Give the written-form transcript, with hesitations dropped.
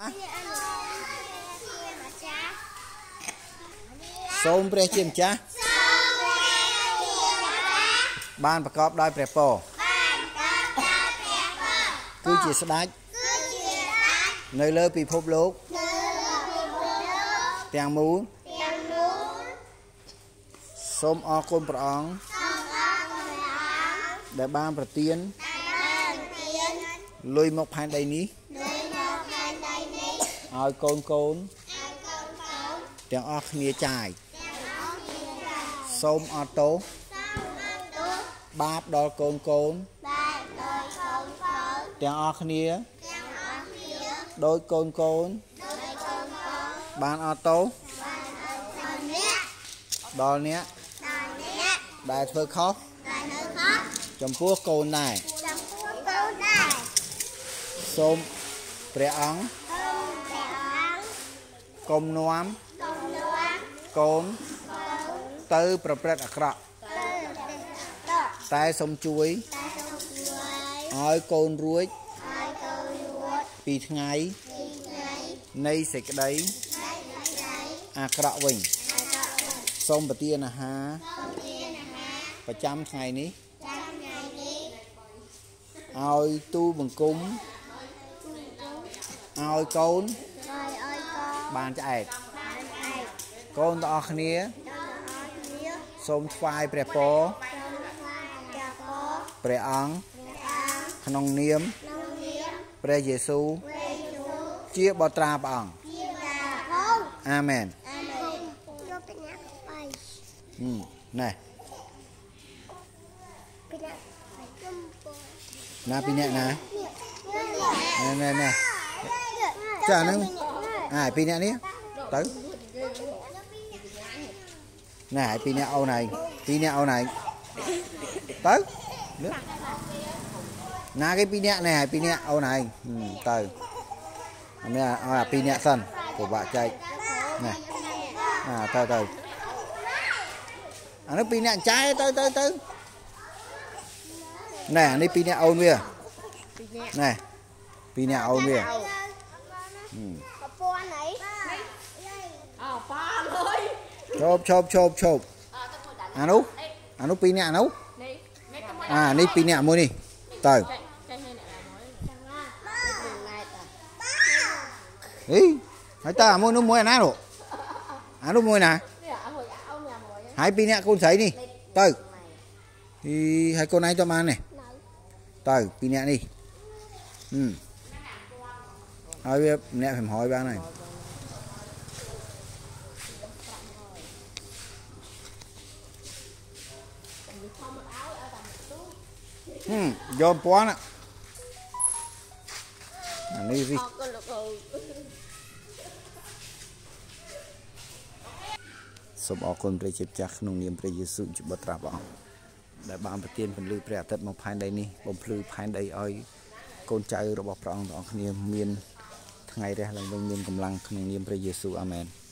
សូមព្រះជាម្ចាស់បានប្រកបដោយព្រះពរគឺជាស្ដេចនៅលើពិភពលោកទាំងមូលសូមអរគុណព្រះអង្គដែលបានប្រទានលុយមកផែនដីនេះឲ្យកូនកូនទាំងអស់គ្នាចាយសូមអត់ទោសបាបដល់កូនកូនទាំងអស់គ្នាដោយកូនកូនបានអត់ទោសដល់អ្នកដែលធ្វើខុសចំពោះកូនដែរសូមព្រះអង្គកុំនាំកូនទៅប្រព្រឹត្តអាក្រក់តែសូមជួយឲ្យកូនរួចពីថ្ងៃនៃសេចក្តីអាក្រក់វិញសូមប្រទានអាហារប្រចាំថ្ងៃនេះឲ្យទូបង្គំឲ្យកូនបានឆ្អែតកូនទាំងអស់គ្នាសូមថ្វាយព្រះពរព្រះអង្គក្នុងនាមព្រះយេស៊ូវជាបុត្រាព្រះអង្គអាមែនណែណាពីអ្នកណាណែចាហ្នឹងពីអ្នកនេះទៅណែពីអ្នកអូនឯងពីអ្នកអូនឯងទៅណាគេពីអ្នកណែពីអ្នកអូនឯងទៅអានេះឲ្យពីអ្នកសិនពិបាកចែកណែទៅអានេះពីអ្នកចាយទៅណែនេះពីអ្នកអូនវាណែពីអ្នកអូនវាប៉ានអីអូប៉ានអើយឈប់អានោះពីអ្នកនោះនេះពីអ្នកមួយនេះទៅអីហើយតើអាមួយនោះមួយអាណាលោកអានោះមួយណាហើយពីអ្នកកូនស្រីនេះទៅហើយកូនឯងទៅបាននេះទៅពីអ្នកនេះហើយវាម្នាក់500បានហើយយកពាន់អានេះរីសូមអរគុណព្រះជាម្ចាស់ក្នុងនាមព្រះយេស៊ូវជាបុត្រាព្រះអង្គដែលបានប្រទានពន្លឺព្រះអាទិត្យមកផែនដីនេះបំភ្លឺផែនដីឲ្យកូនចៅរបស់ព្រះអង្គទាំងអស់គ្នាមានថ្ងៃរះឡើងវិញមានកម្លាំងក្នុងនាមព្រះយេស៊ូវអាមែន